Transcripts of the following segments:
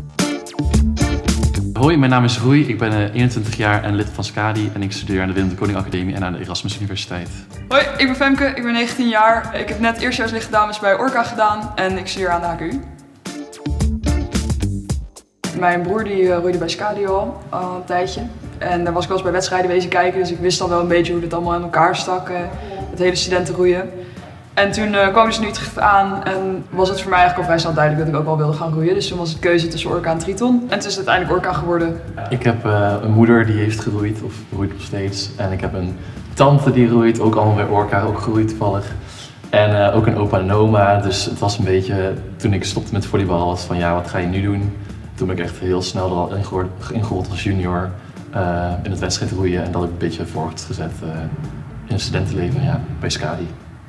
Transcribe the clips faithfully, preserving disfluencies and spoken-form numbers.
Hoi, mijn naam is Roei, ik ben eenentwintig jaar en lid van SCADI en ik studeer aan de Willem de Koning Academie en aan de Erasmus Universiteit. Hoi, ik ben Femke, ik ben negentien jaar. Ik heb net eerstejaars lichtdames bij Orca gedaan en ik studeer aan de H K U. Mijn broer die uh, roeide bij SCADI al, al een tijdje. En daar was ik wel eens bij wedstrijden wezen kijken, dus ik wist al wel een beetje hoe dit allemaal in elkaar stak, uh, het hele studentenroeien. En toen uh, kwamen ze in Utrecht aan en was het voor mij eigenlijk al vrij snel duidelijk dat ik ook wel wilde gaan roeien. Dus toen was het keuze tussen Orca en Triton. En het is uiteindelijk Orca geworden. Ik heb uh, een moeder die heeft geroeid, of roeit nog steeds. En ik heb een tante die roeit, ook allemaal bij Orca, ook geroeid toevallig. En uh, ook een opa en oma, dus het was een beetje, toen ik stopte met volleybal, was van ja, wat ga je nu doen? Toen ben ik echt heel snel er al ingerold als junior uh, in het wedstrijd roeien. En dat heb ik een beetje voortgezet uh, in het studentenleven, ja, bij SCADI.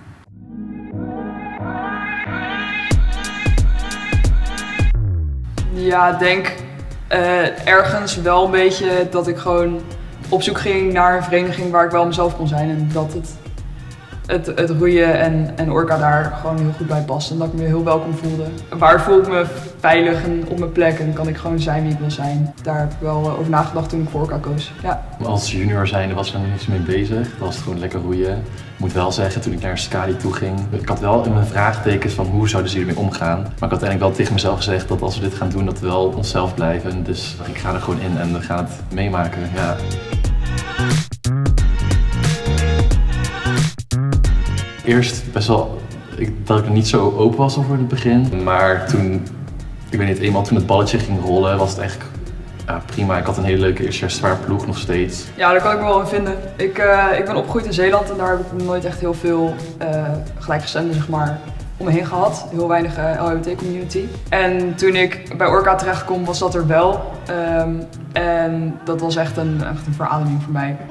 Ja, ik denk uh, ergens wel een beetje dat ik gewoon op zoek ging naar een vereniging waar ik wel mezelf kon zijn. En dat het, het, het roeien en, en Orca daar gewoon heel goed bij past. En dat ik me heel welkom voelde. Waar voel ik me veilig en op mijn plek en kan ik gewoon zijn wie ik wil zijn. Daar heb ik wel over nagedacht toen ik voor Orca koos. Ja. Als junior zijnde was ik er nog niets mee bezig. Dat was het gewoon lekker roeien. Ik moet wel zeggen, toen ik naar SCADI toe ging, ik had wel in mijn vraagtekens van hoe zouden ze hiermee omgaan. Maar ik had uiteindelijk wel tegen mezelf gezegd dat als we dit gaan doen, dat we wel onszelf blijven. Dus ik ga er gewoon in en we gaan het meemaken. Ja. Eerst best wel, ik, dat ik er niet zo open was over het begin. Maar toen, ik weet niet, eenmaal toen het balletje ging rollen, was het eigenlijk ja, prima. Ik had een hele leuke eerstejaars zwaar ploeg nog steeds. Ja, daar kan ik me wel in vinden. Ik, uh, ik ben opgegroeid in Zeeland en daar heb ik nooit echt heel veel uh, gelijkgestemden zeg maar, om me heen gehad. Heel weinig uh, L H B T community. En toen ik bij Orca terecht kwam, was dat er wel. Um, en dat was echt een, echt een verademing voor mij.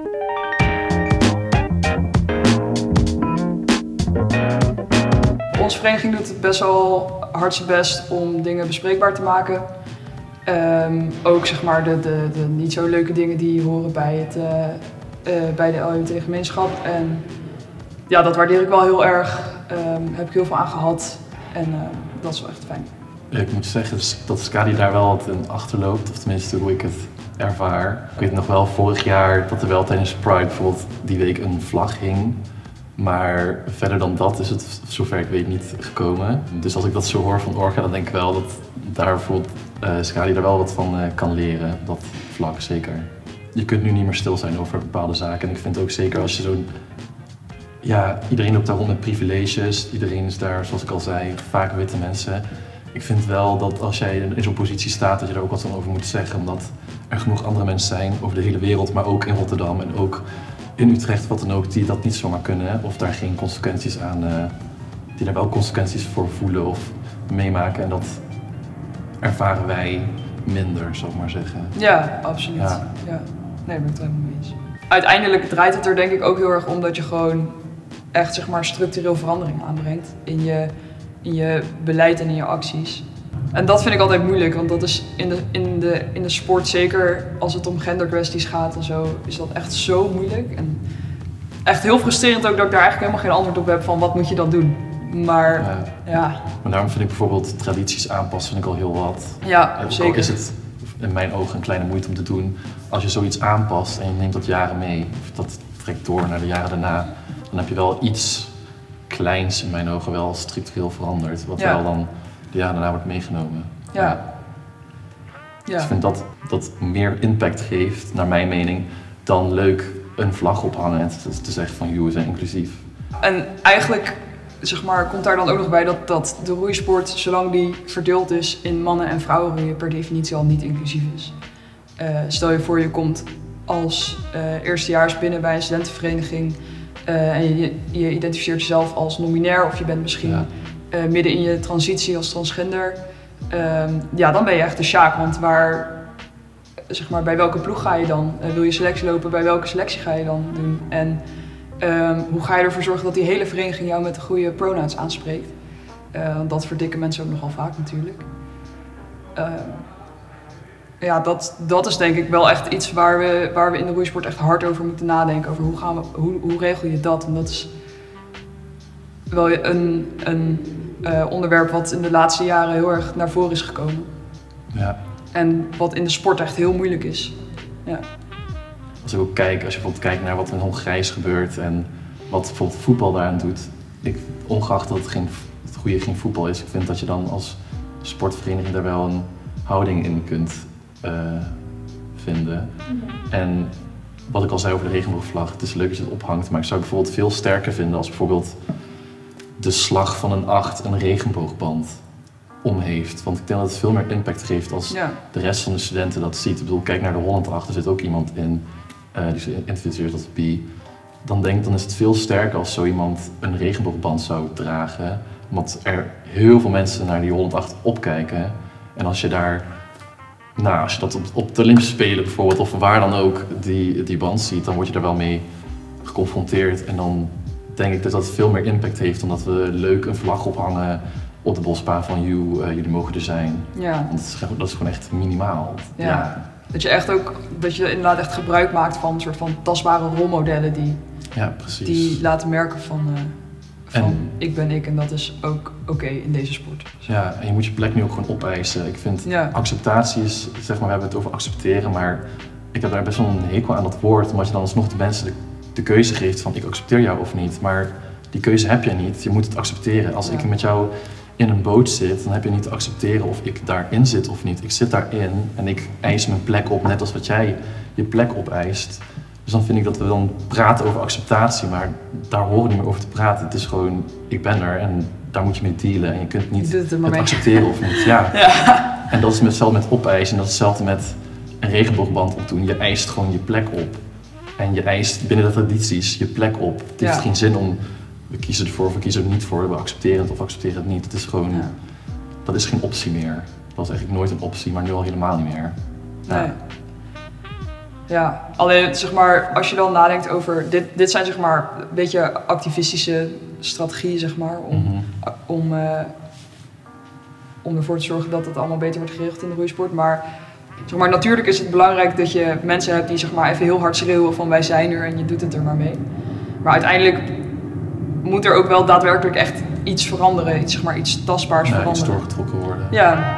Onze vereniging doet het best wel hard zijn best om dingen bespreekbaar te maken. Um, ook zeg maar de, de, de niet zo leuke dingen die horen bij, het, uh, uh, bij de L H B T gemeenschap. En ja, dat waardeer ik wel heel erg. Um, heb ik heel veel aan gehad en uh, dat is wel echt fijn. Ik moet zeggen dat SCADI daar wel wat in achterloopt, of tenminste hoe ik het ervaar. Ik weet nog wel vorig jaar dat er wel tijdens Pride bijvoorbeeld die week een vlag hing. Maar verder dan dat is het, zover ik weet, niet gekomen. Dus als ik dat zo hoor van Orca, dan denk ik wel dat daar bijvoorbeeld uh, SCADI er wel wat van uh, kan leren. Dat vlak zeker. Je kunt nu niet meer stil zijn over bepaalde zaken. En ik vind ook zeker als je zo'n... Ja, iedereen loopt daar rond met privileges. Iedereen is daar, zoals ik al zei, vaak witte mensen. Ik vind wel dat als jij in zo'n positie staat, dat je daar ook wat van over moet zeggen. Omdat er genoeg andere mensen zijn over de hele wereld, maar ook in Rotterdam en ook in Utrecht, wat dan ook, die dat niet zomaar kunnen of daar geen consequenties aan, uh, die daar wel consequenties voor voelen of meemaken. En dat ervaren wij minder, zal ik maar zeggen. Ja, absoluut. Ja. Ja. Nee, daar ben ik het helemaal mee eens. Uiteindelijk draait het er denk ik ook heel erg om dat je gewoon echt zeg maar structureel verandering aanbrengt in je, in je beleid en in je acties. En dat vind ik altijd moeilijk, want dat is in de, in, de, in de sport, zeker als het om genderkwesties gaat en zo, is dat echt zo moeilijk. En echt heel frustrerend ook dat ik daar eigenlijk helemaal geen antwoord op heb van wat moet je dan doen. Maar ja. ja. Maar daarom vind ik bijvoorbeeld tradities aanpassen vind ik al heel wat. Ja, ook zeker. Al is het in mijn ogen een kleine moeite om te doen. Als je zoiets aanpast en je neemt dat jaren mee, of dat trekt door naar de jaren daarna, dan heb je wel iets kleins in mijn ogen wel structureel veranderd. Wat ja. wel dan de jaren daarna wordt meegenomen. Ja. Ja. Dus ik vind dat dat meer impact geeft, naar mijn mening, dan leuk een vlag ophangen en te, te zeggen van joh, we zijn inclusief. En eigenlijk zeg maar, komt daar dan ook nog bij dat, dat de roeisport, zolang die verdeeld is in mannen en vrouwen roeien, per definitie al niet inclusief is. Uh, stel je voor je komt als uh, eerstejaars binnen bij een studentenvereniging uh, en je, je identificeert jezelf als non-binair of je bent misschien ja. uh, midden in je transitie als transgender. Uh, ja, dan ben je echt de sjaak, want waar, zeg maar, bij welke ploeg ga je dan? Uh, wil je selectie lopen, bij welke selectie ga je dan doen? En um, hoe ga je ervoor zorgen dat die hele vereniging jou met de goede pronouns aanspreekt? Uh, dat verdikken mensen ook nogal vaak natuurlijk. Uh, ja, dat, dat is denk ik wel echt iets waar we, waar we in de roeisport echt hard over moeten nadenken. Over hoe, gaan we, hoe, hoe regel je dat? En dat is wel een, een uh, onderwerp wat in de laatste jaren heel erg naar voren is gekomen. Ja, En wat in de sport echt heel moeilijk is. Ja. Als ik ook kijk, als je bijvoorbeeld kijkt naar wat er in Hongarije gebeurt en wat bijvoorbeeld voetbal daaraan doet. Ik, ongeacht dat het, geen, het goede geen voetbal is, ik vind dat je dan als sportvereniging daar wel een houding in kunt uh, vinden. Ja. En wat ik al zei over de regenboogvlag, het is leuk dat je het ophangt, maar ik zou het bijvoorbeeld veel sterker vinden als bijvoorbeeld de slag van een acht een regenboogband om heeft. Want ik denk dat het veel meer impact geeft als ja. de rest van de studenten dat ziet. Ik bedoel, kijk naar de Holland acht, er zit ook iemand in uh, die ze identificeert als bi. Dan denk ik, dan is het veel sterker als zo iemand een regenboogband zou dragen. Omdat er heel veel mensen naar die Holland acht opkijken. En als je daar, nou, als je dat op, op de Olympische Spelen bijvoorbeeld, of waar dan ook, die, die band ziet, dan word je er wel mee geconfronteerd. En dan denk ik dat dat veel meer impact heeft, omdat we leuk een vlag ophangen op de bosbaan van you, uh, jullie mogen er zijn. Ja. Want dat is, dat is gewoon echt minimaal. Ja. Ja. Dat je echt ook, dat je inderdaad echt gebruik maakt van een soort van tastbare rolmodellen die, ja, precies. die laten merken van, uh, van en, ik ben ik en dat is ook oké okay in deze sport. Ja, en je moet je plek nu ook gewoon opeisen. Ik vind ja. acceptatie is, zeg maar, we hebben het over accepteren, maar ik heb daar best wel een hekel aan dat woord, omdat je dan alsnog de mensen de, de keuze geeft van ik accepteer jou of niet. Maar die keuze heb jij niet, je moet het accepteren. Als ja. ik met jou in een boot zit, dan heb je niet te accepteren of ik daarin zit of niet. Ik zit daarin en ik eis mijn plek op, net als wat jij je plek opeist. Dus dan vind ik dat we dan praten over acceptatie, maar daar horen we niet meer over te praten. Het is gewoon, ik ben er en daar moet je mee dealen. En je kunt niet het, het accepteren of niet. Ja. ja. En dat is hetzelfde met opeisen en dat is hetzelfde met een regenboogband opdoen. Je eist gewoon je plek op. En je eist binnen de tradities je plek op. Het heeft ja. geen zin om, we kiezen ervoor of we kiezen er niet voor, we accepteren het of accepteren het niet. Het is gewoon, ja. dat is geen optie meer. Dat was eigenlijk nooit een optie, maar nu al helemaal niet meer. Ja. Nee. Ja, alleen zeg maar, als je dan nadenkt over, dit, dit zijn zeg maar een beetje activistische strategieën zeg maar, om, mm-hmm. om, uh, om ervoor te zorgen dat het allemaal beter wordt geregeld in de roeisport. Maar, zeg maar natuurlijk is het belangrijk dat je mensen hebt die zeg maar even heel hard schreeuwen van wij zijn er en je doet het er maar mee. Maar uiteindelijk moet er ook wel daadwerkelijk echt iets veranderen, iets, zeg maar, iets tastbaars ja, veranderen. Iets doorgetrokken worden. Ja.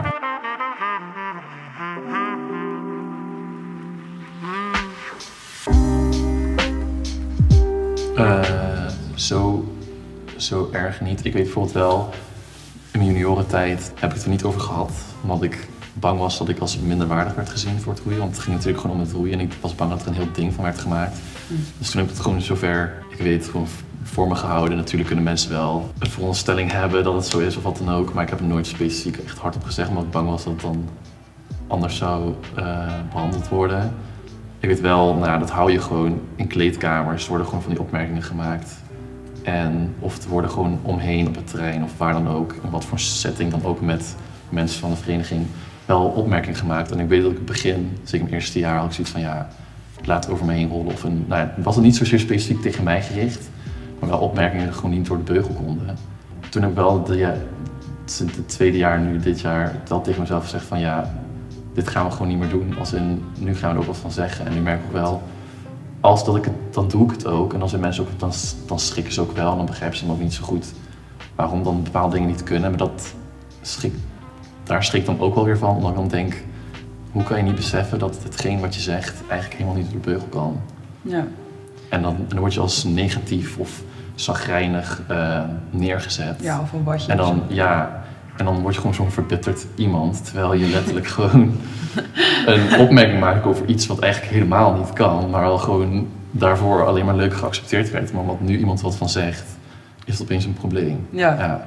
Uh, zo, zo erg niet. Ik weet bijvoorbeeld wel, in mijn juniorentijd heb ik het er niet over gehad. Omdat ik bang was dat ik als minderwaardig werd gezien voor het roeien. Want het ging natuurlijk gewoon om het roeien en ik was bang dat er een heel ding van werd gemaakt. Mm. Dus toen heb ik het gewoon zover, ik weet, gewoon voor me gehouden. Natuurlijk kunnen mensen wel een veronderstelling hebben dat het zo is of wat dan ook. Maar ik heb het nooit specifiek echt hardop gezegd, omdat ik bang was dat het dan anders zou uh, behandeld worden. Ik weet wel, nou, dat hou je gewoon in kleedkamers, er worden gewoon van die opmerkingen gemaakt. En of er worden gewoon omheen op het terrein of waar dan ook, in wat voor setting dan ook met mensen van de vereniging, wel opmerkingen gemaakt. En ik weet dat ik in het begin, zeker in het eerste jaar, had ik zoiets van ja, laat het over me heen rollen. Of een, nou, was het niet zozeer specifiek tegen mij gericht, maar wel opmerkingen die gewoon niet door de beugel konden. Toen heb ik wel, de, ja, het tweede jaar nu, dit jaar, wel tegen mezelf gezegd van ja, dit gaan we gewoon niet meer doen. Als in, nu gaan we er ook wat van zeggen. En nu merk ik wel, als dat ik het, dan doe ik het ook. En als er mensen ook, dan, dan schrikken ze ook wel. En dan begrijpen ze dan ook niet zo goed waarom dan bepaalde dingen niet kunnen. Maar dat schrik, daar schrik ik dan ook wel weer van. Omdat ik dan denk, hoe kan je niet beseffen dat hetgeen wat je zegt eigenlijk helemaal niet door de beugel kan. Ja. En dan, dan word je als negatief of chagrijnig uh, neergezet. Ja, of een watje. En dan, ja... En dan word je gewoon zo'n verbitterd iemand, terwijl je letterlijk gewoon een opmerking maakt over iets wat eigenlijk helemaal niet kan, maar wel gewoon daarvoor alleen maar leuk geaccepteerd werd. Maar omdat nu iemand wat van zegt, is het opeens een probleem. Ja. ja.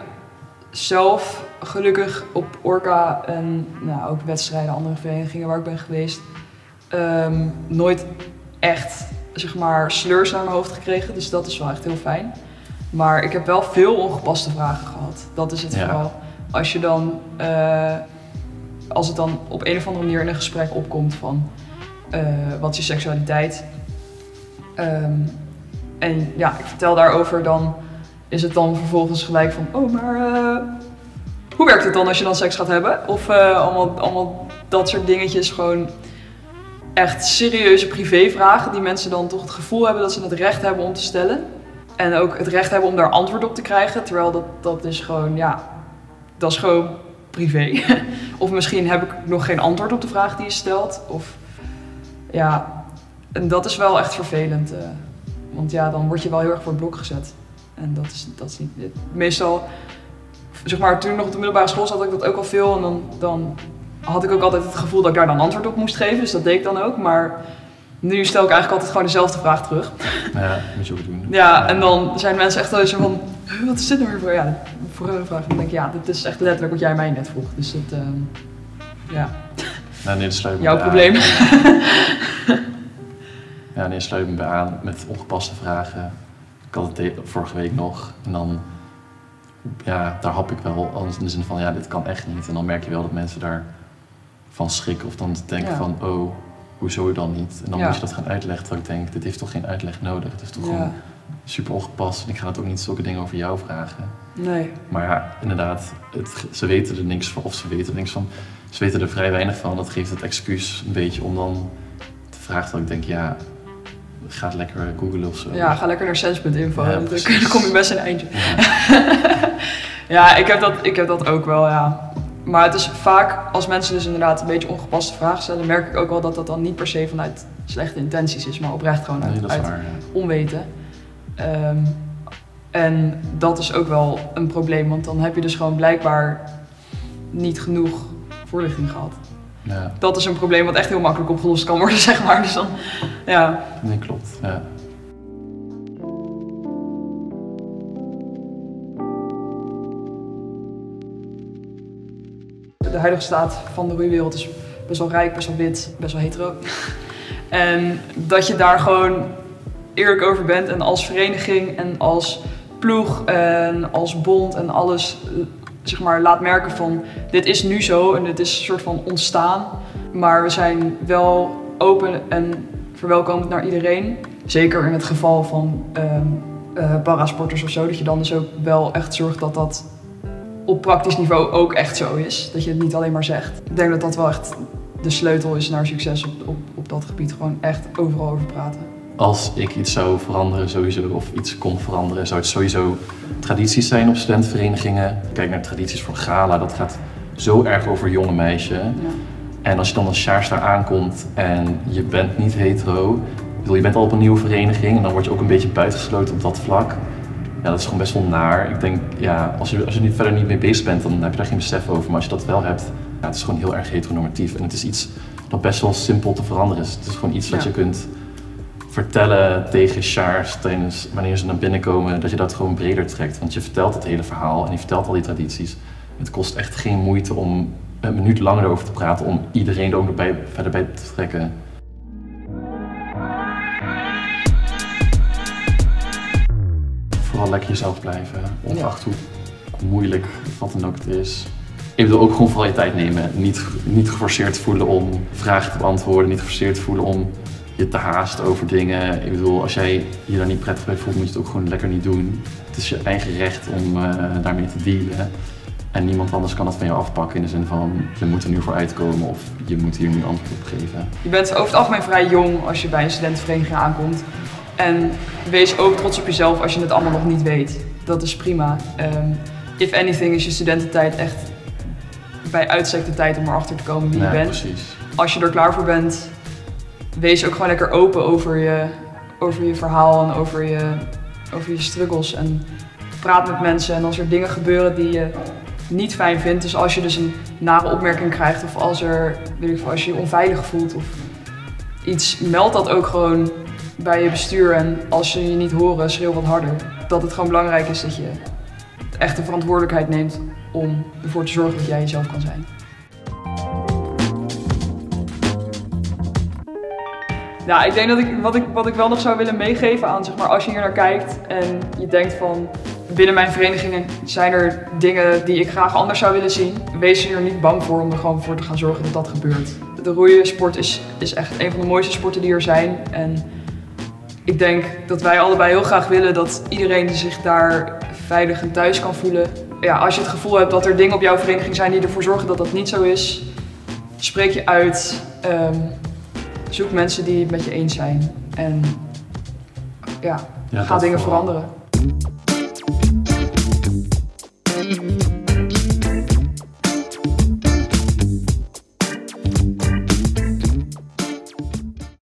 Zelf gelukkig op Orca en nou, ook wedstrijden, andere verenigingen waar ik ben geweest, um, nooit echt zeg maar slurs naar mijn hoofd gekregen, dus dat is wel echt heel fijn. Maar ik heb wel veel ongepaste vragen gehad. Dat is het ja. vooral. Als je dan, uh, als het dan op een of andere manier in een gesprek opkomt van uh, wat is je seksualiteit? Um, en ja, ik vertel daarover, dan is het dan vervolgens gelijk van, oh maar uh, hoe werkt het dan als je dan seks gaat hebben? Of uh, allemaal, allemaal dat soort dingetjes, gewoon echt serieuze privévragen die mensen dan toch het gevoel hebben dat ze het recht hebben om te stellen. En ook het recht hebben om daar antwoord op te krijgen, terwijl dat, dat is gewoon, ja, dat is gewoon privé. Of misschien heb ik nog geen antwoord op de vraag die je stelt. Of ja, en dat is wel echt vervelend. Uh, want ja, dan word je wel heel erg voor het blok gezet. En dat is, dat is niet... Meestal, zeg maar, toen ik nog op de middelbare school zat, had ik dat ook al veel. En dan, dan had ik ook altijd het gevoel dat ik daar dan antwoord op moest geven. Dus dat deed ik dan ook. Maar nu stel ik eigenlijk altijd gewoon dezelfde vraag terug. Ja, moet je ook doen. Ja, en dan zijn mensen echt wel zo van, wat is dit nou weer voor? Ja, voor een vraag. En dan denk ik, ja, dit is echt letterlijk wat jij mij net vroeg. Dus dat, uh, ja. Nou, nee, dat sluit me Jouw bij probleem. Aan. Ja, nee, sluit me bij aan met ongepaste vragen. Ik had het vorige week nog. En dan, ja, daar hap ik wel in de zin van, ja, dit kan echt niet. En dan merk je wel dat mensen daarvan schrikken. Of dan denken ja. van, oh, hoezo dan niet? En dan ja. moet je dat gaan uitleggen. Dat ik denk, dit heeft toch geen uitleg nodig? Het is toch ja. gewoon super ongepast. En ik ga het ook niet zulke dingen over jou vragen. Nee. Maar ja, inderdaad, het, ze weten er niks van. Of ze weten er niks van. Ze weten er vrij weinig van. Dat geeft het excuus een beetje om dan te vragen dat ik denk, ja, ga lekker googlen of zo. Ja, ga lekker naar sense punt info. Ja, dan kom je best een eindje. Ja, ja ik, heb dat, ik heb dat ook wel, ja. Maar het is vaak, als mensen dus inderdaad een beetje ongepaste vragen stellen, merk ik ook wel dat dat dan niet per se vanuit slechte intenties is, maar oprecht gewoon uit, nee, uit waar, ja. onweten. Um, en dat is ook wel een probleem, want dan heb je dus gewoon blijkbaar niet genoeg voorlichting gehad. Ja. Dat is een probleem wat echt heel makkelijk opgelost kan worden, zeg maar. Dus dan, ja. Nee, klopt. Ja. De huidige staat van de roeiwereld is best wel rijk, best wel wit, best wel hetero. En dat je daar gewoon eerlijk over bent en als vereniging en als ploeg en als bond en alles, zeg maar, laat merken van dit is nu zo en dit is een soort van ontstaan. Maar we zijn wel open en verwelkomend naar iedereen. Zeker in het geval van um, uh, parasporters of zo, dat je dan dus ook wel echt zorgt dat dat op praktisch niveau ook echt zo is. Dat je het niet alleen maar zegt. Ik denk dat dat wel echt de sleutel is naar succes op, op, op dat gebied. Gewoon echt overal over praten. Als ik iets zou veranderen sowieso, of iets kon veranderen, zou het sowieso tradities zijn op studentenverenigingen. Kijk naar tradities voor gala, dat gaat zo erg over jonge meisje. Ja. En als je dan als sjaars daar aankomt en je bent niet hetero, je bent al op een nieuwe vereniging en dan word je ook een beetje buitengesloten op dat vlak. Ja, dat is gewoon best wel naar. Ik denk, ja, als je, als je er verder niet mee bezig bent, dan heb je daar geen besef over. Maar als je dat wel hebt, ja, het is gewoon heel erg heteronormatief. En het is iets dat best wel simpel te veranderen is. Het is gewoon iets ja. wat je kunt vertellen tegen sjaars tijdens wanneer ze naar binnen komen, dat je dat gewoon breder trekt. Want je vertelt het hele verhaal en je vertelt al die tradities. Het kost echt geen moeite om een minuut langer erover te praten, om iedereen er ook nog bij, verder bij te trekken. Vooral lekker jezelf blijven, ongeacht hoe moeilijk wat dan ook het is. Ik bedoel ook gewoon vooral je tijd nemen. Niet, niet geforceerd voelen om vragen te beantwoorden, niet geforceerd voelen om je te haasten over dingen. Ik bedoel, als jij je daar niet prettig bij voelt, moet je het ook gewoon lekker niet doen. Het is je eigen recht om uh, daarmee te dealen. En niemand anders kan dat van jou afpakken in de zin van je moet er nu voor uitkomen of je moet hier nu antwoord op geven. Je bent over het algemeen vrij jong als je bij een studentenvereniging aankomt. En wees ook trots op jezelf als je het allemaal nog niet weet. Dat is prima. Um, if anything is je studententijd echt bij uitstek de tijd om erachter te komen wie ja, je bent. Precies. Als je er klaar voor bent, wees ook gewoon lekker open over je, over je verhaal en over je, over je struggles. En praat met mensen en als er dingen gebeuren die je niet fijn vindt. Dus als je dus een nare opmerking krijgt of als, er, weet ik veel, als je je onveilig voelt of iets, meld dat ook gewoon bij je bestuur. En als ze je niet horen, schreeuw wat harder. Dat het gewoon belangrijk is dat je echt de verantwoordelijkheid neemt om ervoor te zorgen dat jij jezelf kan zijn. Ja, ik denk dat ik wat, ik wat ik wel nog zou willen meegeven aan, zeg maar, als je hier naar kijkt en je denkt van binnen mijn verenigingen zijn er dingen die ik graag anders zou willen zien. Wees er niet bang voor om er gewoon voor te gaan zorgen dat dat gebeurt. De roeisport is, is echt een van de mooiste sporten die er zijn. En ik denk dat wij allebei heel graag willen dat iedereen zich daar veilig en thuis kan voelen. Ja, als je het gevoel hebt dat er dingen op jouw vereniging zijn die ervoor zorgen dat dat niet zo is, spreek je uit. Um, zoek mensen die het met je eens zijn. En ja, ja ga dingen vooral veranderen.